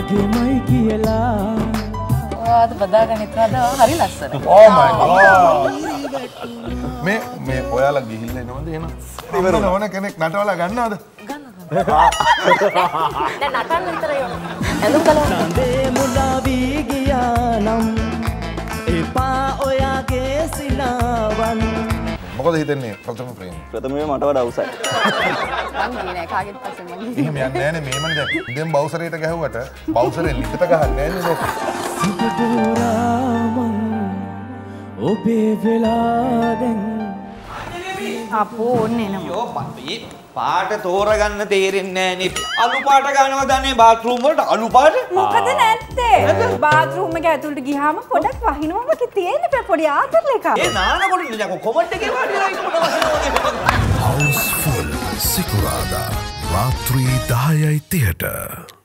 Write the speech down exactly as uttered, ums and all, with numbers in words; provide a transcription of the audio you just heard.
මගේමයි කියලා ඔයාද බදාගන්න ඉතලා හරි ලස්සනයි. Oh my god. මේ මේ ඔයාලා ගිහිල්ලා එනවද එහෙනම්? ඉවර ඕන කෙනෙක් නටවලා ගන්නවද? දැන් නටන්න විතරයි ඕන. ඇඳුම් කලවන්න. නන්දේ මුලා වී ගියා නම් එපා ඔයාගේ සිනාවන්. මොකද හිතන්නේ ප්‍රථම ප්‍රේම? ප්‍රථමයෙන් මට වඩා උසයි. මං ගියේ නෑ කාගෙත් පස්සේ මං ගියේ. එහෙම යන්නේ නෑනේ මේමනේ දැන්. ඉතින් බවුසරේට ගැහුවට බවුසරේ ලිටට ගහන්නේ නෑනේ ලෝකෙ. සිතදෝරාමන් ඔබේ වෙලා දැන් අපෝ ඕන්නේ නම. යෝ පපි පාට තෝරගන්න තේරෙන්නේ නෑනේ. අලු පාට ගන්නවා දන්නේ බාත්රූම් වලට අලු පාට. මොකද නැත්තේ? බාත්රූම් එක ඇතුළට ගියාම පොඩක් වහිනවා වගේ තියෙන පොඩි ආතල් එකක්. ඒ නානකොට නිකන් කොමන්ට් එකේ වාඩිලා ඉන්නකොට Houseful සිකුරාදා රාත්‍රී දහයයි තිහට